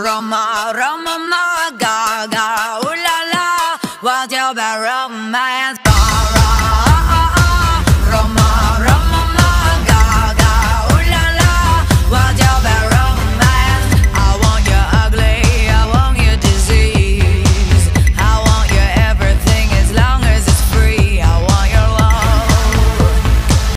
Roma, Roma, Roma, Gaga, ooh la la, what's your bad romance?